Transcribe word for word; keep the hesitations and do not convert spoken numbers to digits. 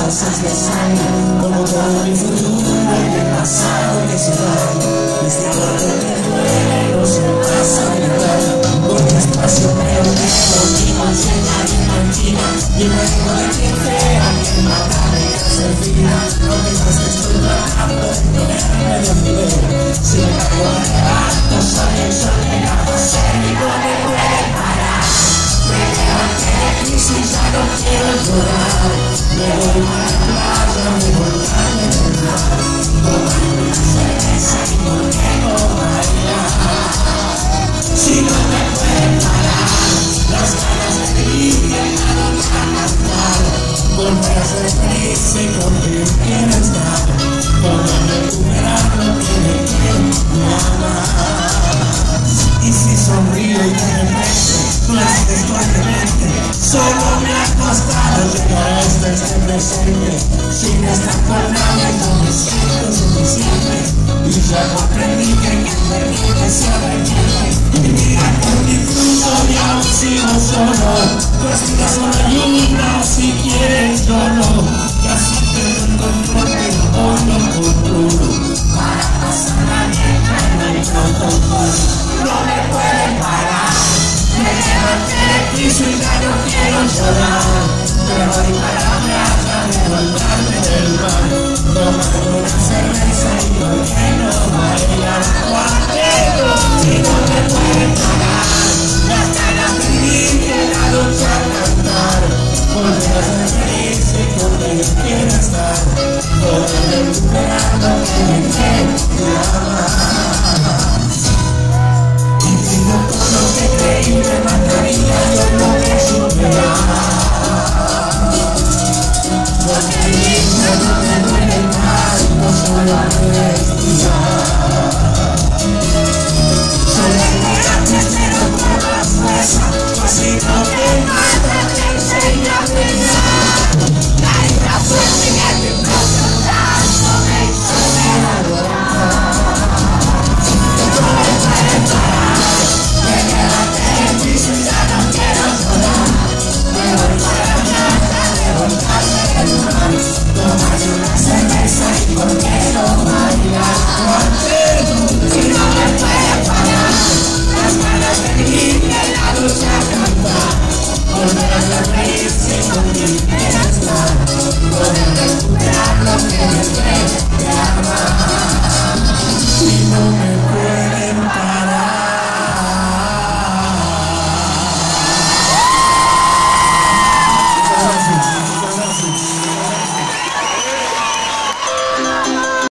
cosas de sangre, como todo mi futuro y el pasado que se va. Este amor que me duele no se pasa de verdad, con mi espacio pero que contigo enseña y mantina, y me digo de quien crea que mata me hace vida, no piensas que estoy tratando de ponerme de nivel, si me caigo de levanto, soy el sol que la pasé y no me puede parar, me levanté de crisis, ya no quiero llorar, me voy para la playa, me voy a entrenar, tomando una cerveza y por qué no bailar, si no me puede parar, las ganas de vivir que ya no me han matado, volver a ser feliz y contigo quiero estar, volver a recuperar lo que me quiero, me amar, y si sonrío y de repente, no es que estoy demente, solo me ha costado llegar a este, este presente, sin estar con nadie no me siento suficiente, y ya comprendí que quien me vive se arrepiente, y mira por mi fruto y aún sigo solo, pues mira solo ayuda si quieres yo no, casi tengo el control pero hoy no controlo, para pasar la guerra no hay protocolo, no me pueden parar, me levanté de piso y ya no quiero llorar, me voy para la playa, me voy a volverme del mar, tomando una cerveza y por qué no